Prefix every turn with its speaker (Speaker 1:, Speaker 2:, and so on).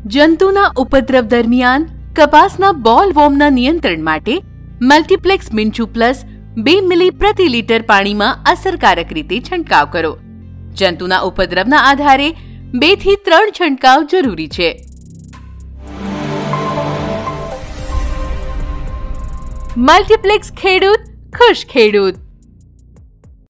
Speaker 1: જંતુના ઉપદ્રવ દરમિયાન કપાસના બોલવોર્મના નિયંત્રણ માટે મલ્ટીપ્લેક્સ મિન્ચુ પ્લસ 2 મિલી પ્રતિ લિટર પાણીમાં અસરકારક રીતે છંટકાવ કરો। જંતુના ઉપદ્રવના આધારે 2 થી 3 છંટકાવ જરૂરી છે। મલ્ટીપ્લેક્સ ખેડૂત ખુશ ખેડૂત।